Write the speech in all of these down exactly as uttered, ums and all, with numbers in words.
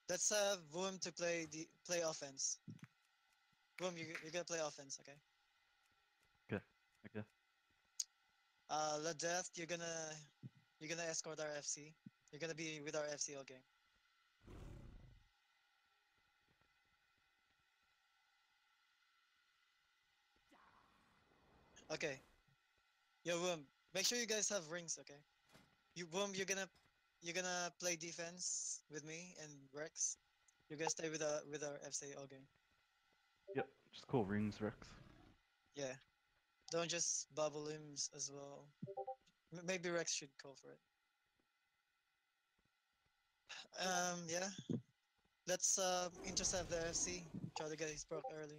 Let's have Boom to play the play offense. Boom, you you're gonna play offense, okay? Okay. Okay. Uh, La Death, you're gonna you're gonna escort our F C. You're gonna be with our F C all game. Okay. Yo, Boom, make sure you guys have rings, okay? You Boom, you're gonna you're gonna play defense with me and Rex. You're gonna stay with our with our F C all game. Yep. Just call rings, Rex. Yeah. Don't just bubble him s- as well. M- Maybe Rex should call for it. Um, yeah. Let's uh, intercept the F C. Try to get his proc early.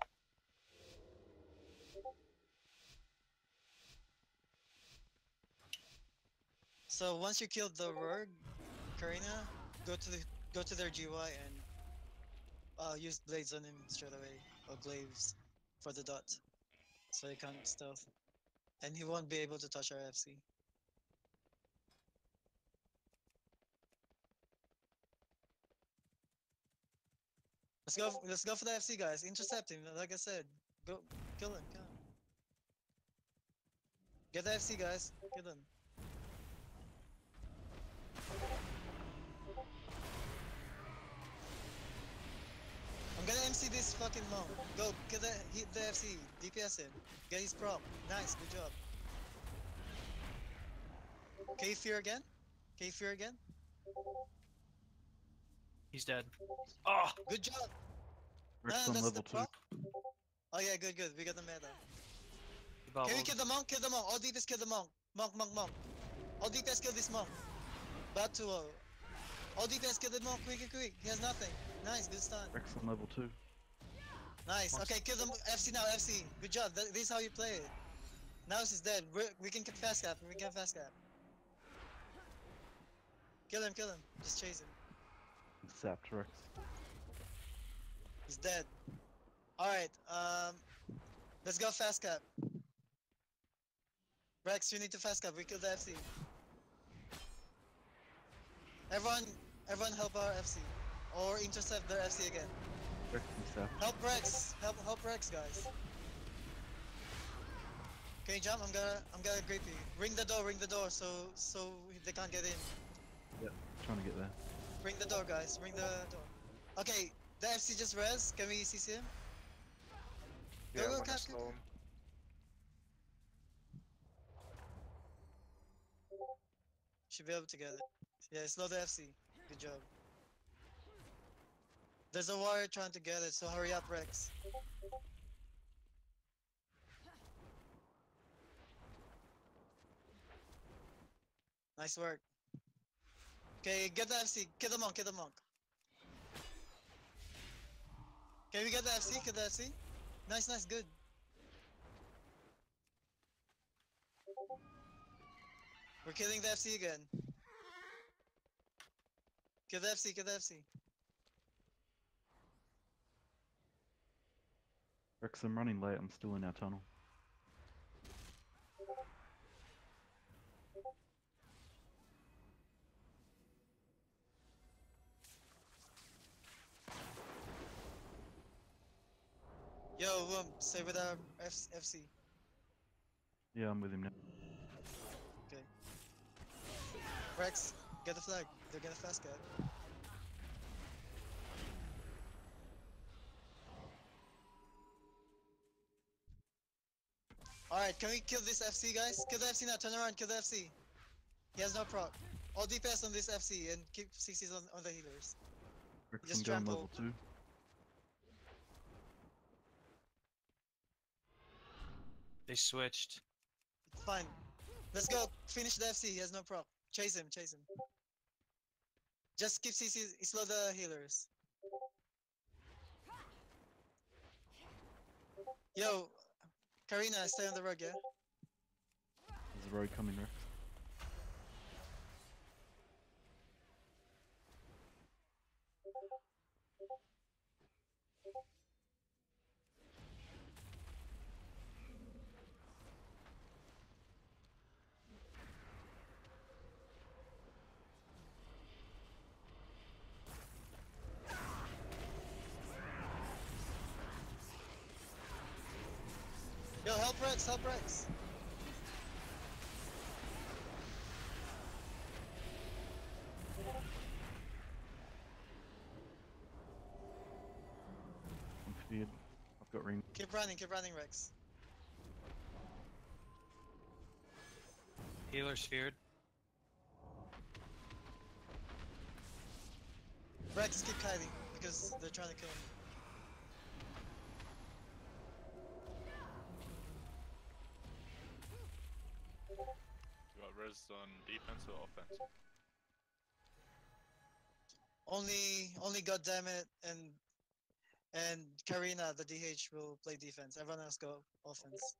So once you kill the Rogue, Karina, go to the go to their G Y and uh, use blades on him straight away, or glaives for the dot, so he can't stealth, and he won't be able to touch our F C. Let's go. Let's go for the F C, guys. Intercept him. Like I said, go kill him. Kill him. Get the F C, guys. Kill him. I'm gonna M C this fucking monk. Go get the hit the F C. D P S him. Get his prop. Nice. Good job. K fear again. K fear again. He's dead. Oh, Good job. No, Rex no, on that's the level two. prop. Oh yeah, good, good. We got the meta. he Can we bubbled. kill the monk? Kill the monk. All D P S kill the monk. Monk, monk, monk. All D P S kill this monk. Bad to all. All D P S kill the monk. Quick, quick, quick. He has nothing. Nice, good stun. Rex on level two. Nice. Monk's Okay, kill the F C now. F C. Good job. Th- This is how you play it. Now he's dead. We're, we can get fast cap. We can fast cap. Kill him. Kill him. Just chase him. Sapped Rex. He's dead. All right. Um, let's go fast cap. Rex, you need to fast cap. We kill the F C. Everyone, everyone, help our F C, or intercept their F C again. Rex and sapped. Help Rex. Help, help Rex, guys. Can you jump? I'm gonna, I'm gonna grape you. Ring the door. Ring the door, so, so they can't get in. Yep. Trying to get there. Ring the door, guys. Ring the door. Okay, the F C just res. Can we C C him? Go, Yeah, go, I'm gonna catch, go, slow go. him. Should be able to get it. Yeah, slow the F C. Good job. There's a warrior trying to get it, so hurry up, Rex. Nice work. Okay, get the F C. Kill the monk. Kill the monk. Can we get the F C? Get the F C? Nice, nice, good. We're killing the F C again. Kill the F C. Kill the F C. Rex, I'm running late. I'm still in our tunnel. Yo, um, stay with our F FC. Yeah, I'm with him now. Okay. Rex, get the flag. They're gonna fast get. Alright, can we kill this F C, guys? Kill the F C now. Turn around. Kill the F C. He has no proc. All D P S on this F C and keep C Cs on, on the healers. Rex, Just I'm going trample. level two. They switched. It's fine. Let's go. Finish the F C. He has no proc. Chase him. Chase him. Just keep C Cs. Slow the healers. Yo, Karina, stay on the rug, yeah? There's a road coming, Rex. help Rex, help Rex. I'm feared. I've got ring. Keep running, keep running, Rex. Healer's feared. Rex, keep kiting because they're trying to kill him. You got res on defense or offense? Only, only Goddammit and and Karina, the D H, will play defense. Everyone else go offense.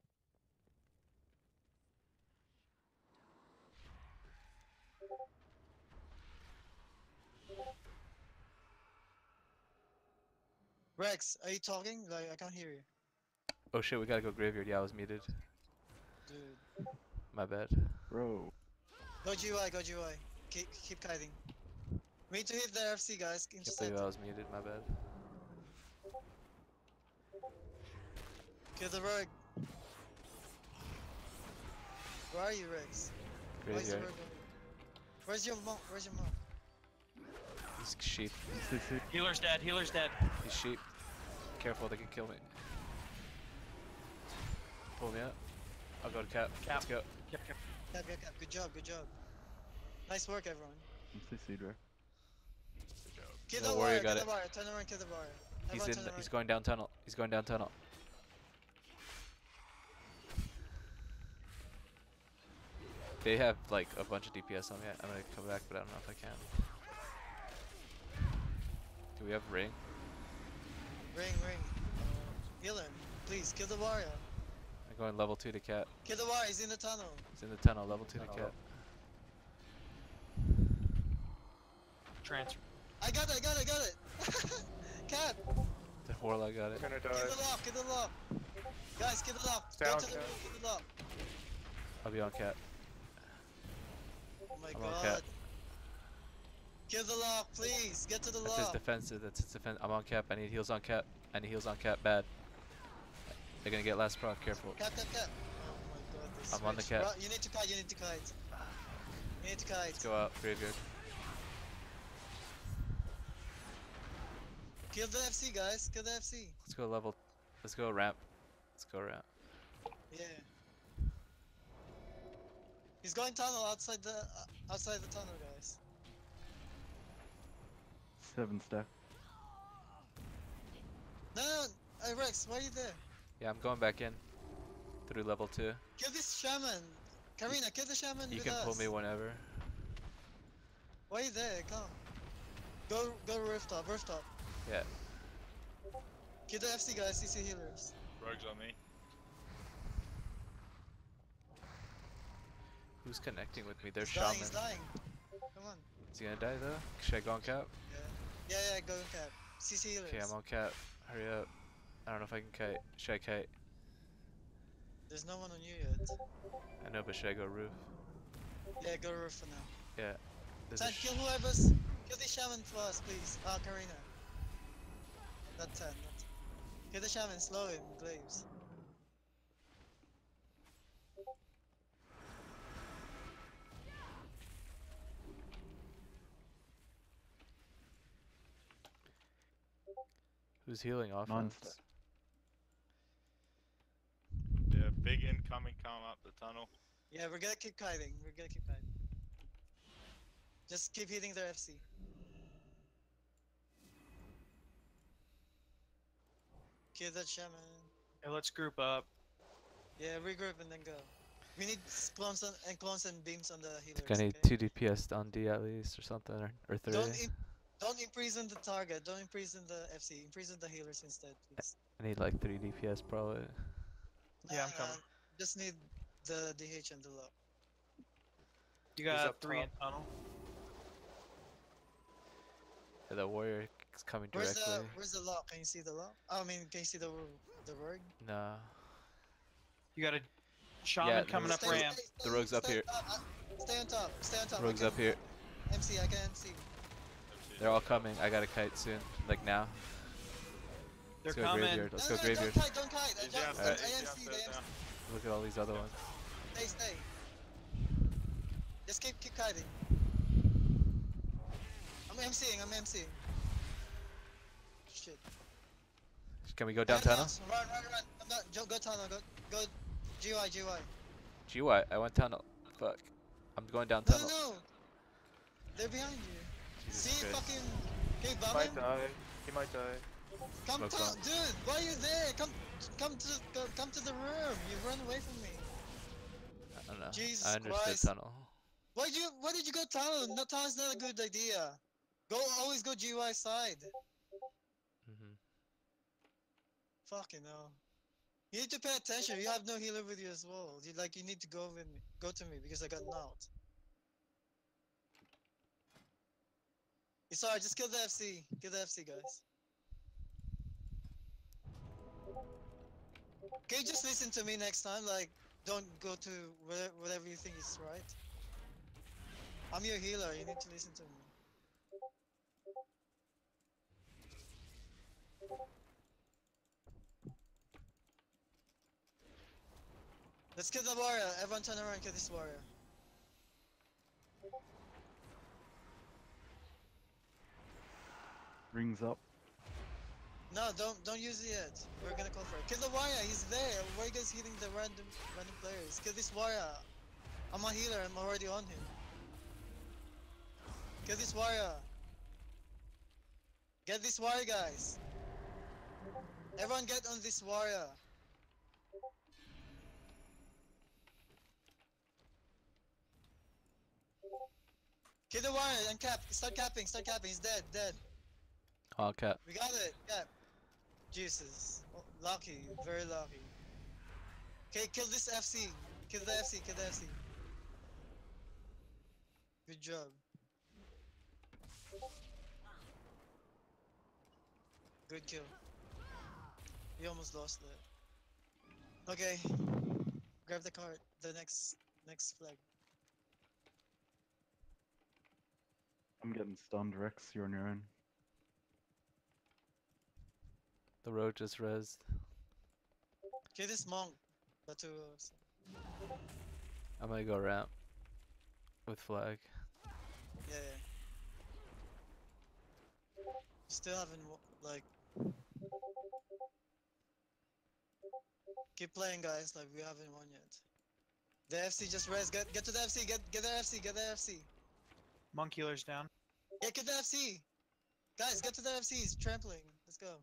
Rex, are you talking? Like I can't hear you, Oh shit, we gotta go graveyard. Yeah, I was muted. dude. My bad. Bro. Go G Y, go G Y. Keep keep kiting. We need to hit the F C, guys. Can't Intercept. believe I was muted. My bad. Kill the rogue. Where are you, Rex? Where's the Graveyard. rogue? Where's your mom? Where's your mom? He's sheep. C C. Healer's dead. Healer's dead. He's sheep. Careful, they can kill me. Pull me up. I'll go to cap. Cap. Let's go. Yep, yep. Cap, cap, cap. Good job, good job. Nice work, everyone. I'm C C'd, Rex. Good job. Kill No, the warrior warrior, got kill it. the warrior. Turn around, kill the warrior. He's Everyone in. turn The, around. he's going down tunnel. He's going down tunnel. They have like a bunch of D P S on me. I'm gonna come back, but I don't know if I can. Do we have ring? Ring, ring. Heal him. Please, kill the warrior. I'm going level two to cat. Kill the warrior, he's in the tunnel. He's in the tunnel. Level two to cat. Transfer. I got it, I got it, I got it. Cap, The warlock got it. Gonna kill die. the lock, kill the lock. Guys, kill the lock. Down, Go to the Cap. room, kill the lock. I'll be on cat. Oh my I'm on god. cap. Kill the lock, please. Get to the That's his lock. defensive. That's his defense. I'm on cap. I need heals on cap. I need heals on cap. Bad. They're gonna get last proc. Careful. Cap, cap, cap. Oh my god, this I'm on the switch. cap. Bro, you need to kite, you need to kite. You need to kite. Let's go out. Graveyard. Kill the F C, guys. Kill the F C. Let's go level. Let's go ramp. Let's go ramp. Yeah. He's going tunnel outside the uh, outside the tunnel, guys. Seven stack. No, no, hey Rex, why are you there? Yeah, I'm going back in. Through level two. Kill this shaman. Karina, kill the shaman You with can us. pull me whenever. Why are you there? Come. Go, go rooftop, rooftop. Yeah. Kill the F C, guys. C C healers. Rogues on me. Who's connecting with me? There's He's dying, shaman. he's dying. Come on. Is he gonna die though? Should I go on cap? Yeah, yeah, yeah. Go cap. C C healers. Okay, I'm on cap. Hurry up. I don't know if I can kite. Should I kite? There's no one on you yet. I know, but should I go roof? Yeah, go roof for now. Yeah. There's a Ten, sh kill whoever's. Kill the shaman for us, please. Ah, Karina. Not ten. Not ten. Kill the shaman. Slow him, Glaives. Who's healing Nine offense? stack. Yeah, big incoming coming up the tunnel. Yeah, we're gonna keep kiting. We're gonna keep kiting. Just keep hitting their F C. Kill that shaman. Hey, let's group up. Yeah, regroup and then go. We need s- clones and, and clones and beams on the healers. I need okay? two D P S on D at least or something, or, or three. Don't im don't imprison the target. Don't imprison the F C. Imprison the healers instead, please. I need like three D P S probably. Yeah, I'm Nah, coming. nah, Just need the D H and the lock. You Who's got up three in top? tunnel. Yeah, the warrior is coming Where's directly. the Where's the lock? Can you see the lock? Oh, I mean, can you see the the rogue? No. You got a shaman Yeah, coming there's- up Stay- ramp. stay- The rogue's up stay here. top, uh, Stay on top. Stay on top. I Rogue's can- up here. M C, I can M C. They're all coming. I got a kite soon. Like now. They're Let's go coming. graveyard. Let's no, go no, graveyard. don't kite, don't kite. I He's just, down, I uh, M he's C, down, I M C. down. Look at all these other ones. Stay, stay. Just keep, keep kiting. I'm MCing, I'm MCing. Shit. Can we go down tunnel? Run, run, run. I'm not, go, go tunnel, go, go G Y, G Y. G Y, I went tunnel. Fuck. I'm going down No, tunnel. no, no. They're behind you. Jesus See, Christ. fucking. Can you He bomb might him? die. He might die. Come, Smoke to, bomb. dude. Why are you there? Come, come to, go, come to the room. You run away from me. I don't know. Jesus I understood Christ. tunnel. Why did you? Why did you go tunnel? No, tunnel's not a good idea. Go, always go G Y side. hmm Fucking hell. You need to pay attention. You have no healer with you as well. You like, you need to go with me. Go to me because I got knocked. It's alright. Just kill the F C. Kill the F C, guys. Can you just listen to me next time? Like, don't go to whatever, whatever you think is right. I'm your healer. You need to listen to me. Let's kill the warrior. Everyone turn around and kill this warrior. Rings up. No, don't don't use it yet. We're gonna call for it. Kill the warrior. He's there. Why are you guys hitting the random random players? Kill this warrior. I'm a healer. I'm already on him. Kill this warrior. Get this warrior, guys. Everyone get on this warrior. Kill the warrior and cap. Start capping. Start capping. He's dead. Dead. All cap. We got it. Cap. Jesus. Oh, lucky. Very lucky. Okay, kill this F C. Kill the F C. Kill the F C. Good job. Good kill. You almost lost it. Okay. Grab the card. The next next flag. I'm getting stunned, Rex. You're on your own. The road just rezzed. Okay, this monk. The two. I'm gonna go ramp with flag. Yeah, yeah. Still haven't wo- like. Keep playing, guys. Like we haven't won yet. The F C just res. Get get to the F C. Get get the F C. Get the F C. Monk healer's down. Yeah, get the F C. Guys, get to the F C. He's trampling. Let's go.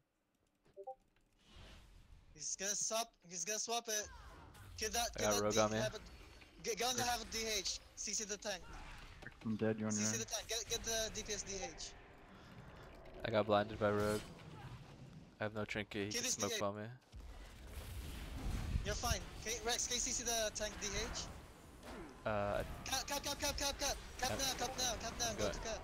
He's gonna swap. He's gonna swap it. Get that. I Get got that rogue D- on me. have it- Get, get on the have a D H. C C the tank. Rex, I'm dead. You're on your C C own. the tank. Get get the D P S D H. I got blinded by rogue. I have no trinket. He Kill can this smoke D eight. bomb me. You're fine. Okay, Rex, can you C C the tank D H? Uh, Cap, cap, cap, cap, cap, cap. Cap Cap. now, cap now, cap now. Go Good. to cap.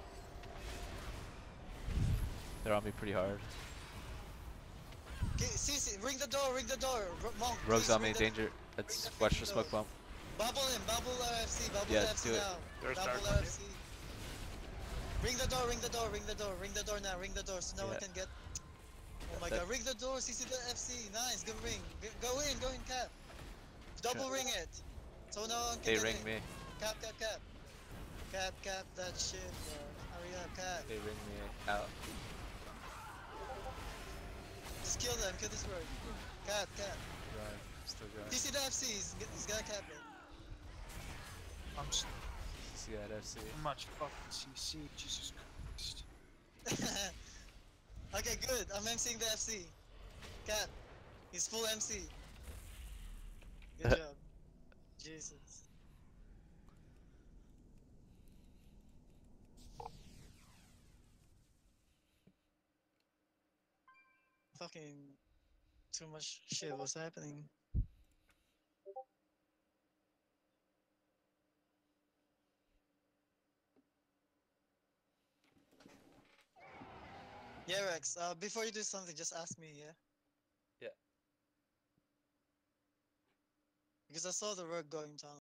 they're on me pretty hard. Okay, C C. Ring the door. Ring the door. R- Monk. Rogue's please on me. ring the- Danger. Let's the watch freaking for smoke door. bomb. Bubble him. Bubble R F C. Bubble Yeah, the F C do it. now. There's Bubble dark R F C. Ring the door. Ring the door. Ring the door. Ring the door now. Ring the door so no one Yeah. can get. Oh my That- god. Ring the door. C C the F C. Nice. Good ring. G- Go in. Go in. Cap. Double Sure. ring it. So no one can They get ring in. me. Cap, cap, cap. Cap, cap that shit, bro. Hurry up, cap. They ring me out. Just kill them, kill this rogue. Cap, cap. Right. Still going. D C the F C, he's, g- he's gonna cap I'm s- See that F C. much fucking C C. Jesus Christ. it. Okay, good. I'm MCing the F C. Cap. He's full M C. Good job. Jesus. Fucking too much shit was happening. Yeah, Rex, uh, before you do something, just ask me, yeah? Yeah. Because I saw the rogue going down.